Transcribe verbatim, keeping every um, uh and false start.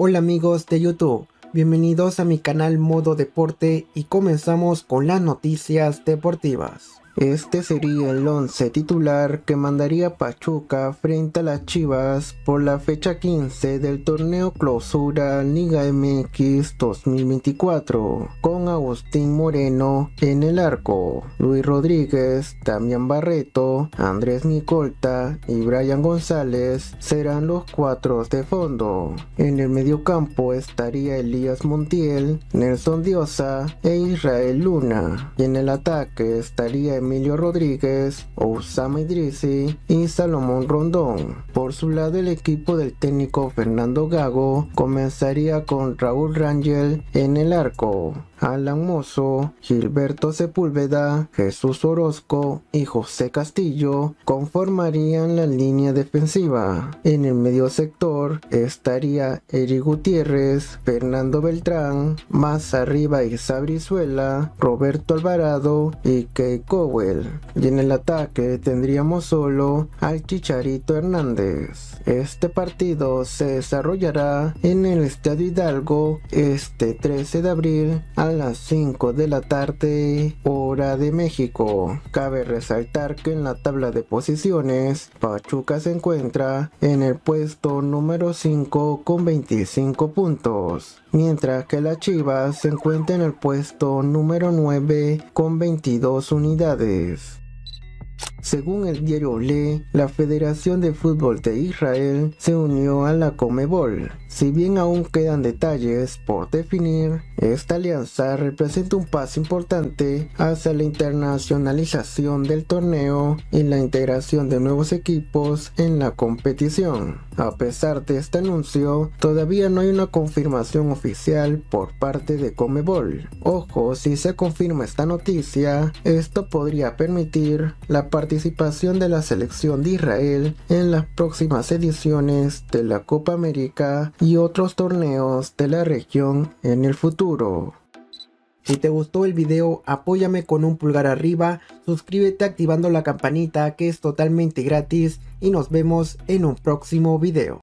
Hola amigos de YouTube, bienvenidos a mi canal Modo Deporte y comenzamos con las noticias deportivas. Este sería el once titular que mandaría Pachuca frente a las Chivas por la fecha quince del torneo Clausura Liga M X dos mil veinticuatro, con Agustín Moreno en el arco, Luis Rodríguez, Damián Barreto, Andrés Micolta y Brian González serán los cuatro de fondo. En el mediocampo estaría Elías Montiel, Nelson Diosa e Israel Luna, y en el ataque estaría Emilio Rodríguez, Oussama Idrissi y Salomón Rondón. Por su lado, el equipo del técnico Fernando Gago comenzaría con Raúl Rangel en el arco, Alan Mozo, Gilberto Sepúlveda, Jesús Orozco y José Castillo conformarían la línea defensiva. En el medio sector estaría Eric Gutiérrez, Fernando Beltrán, más arriba Isa Brizuela, Roberto Alvarado y Key Cowell. Y en el ataque tendríamos solo al Chicharito Hernández. Este partido se desarrollará en el Estadio Hidalgo este trece de abril a las cinco de la tarde, hora de México. Cabe resaltar que en la tabla de posiciones, Pachuca se encuentra en el puesto número cinco con veinticinco puntos, mientras que la Chivas se encuentra en el puesto número nueve con veintidós unidades. Según el diario Olé, la Federación de Fútbol de Israel se unió a la Conmebol. Si bien aún quedan detalles por definir, esta alianza representa un paso importante hacia la internacionalización del torneo y la integración de nuevos equipos en la competición. A pesar de este anuncio, todavía no hay una confirmación oficial por parte de Conmebol. Ojo, si se confirma esta noticia, esto podría permitir la participación de la selección de Israel en las próximas ediciones de la Copa América y otros torneos de la región en el futuro. Si te gustó el video, apóyame con un pulgar arriba, suscríbete activando la campanita que es totalmente gratis y nos vemos en un próximo video.